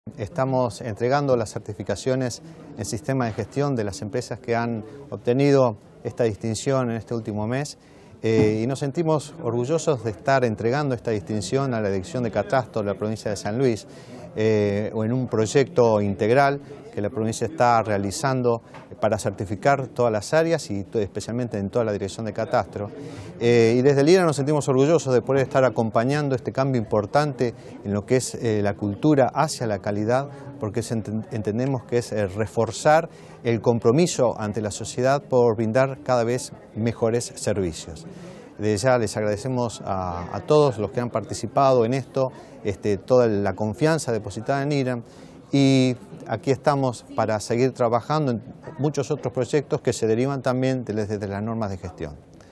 Estamos entregando las certificaciones en sistema de gestión de las empresas que han obtenido esta distinción en este último mes y nos sentimos orgullosos de estar entregando esta distinción a la Dirección de Catastro de la provincia de San Luis o en un proyecto integral que la provincia está realizando para certificar todas las áreas y especialmente en toda la Dirección de Catastro. Y desde el IRA nos sentimos orgullosos de poder estar acompañando este cambio importante en lo que es la cultura hacia la calidad, porque entendemos que es reforzar el compromiso ante la sociedad por brindar cada vez mejores servicios. Desde ya les agradecemos a todos los que han participado en esto, toda la confianza depositada en IRA, y aquí estamos para seguir trabajando en muchos otros proyectos que se derivan también desde las normas de gestión.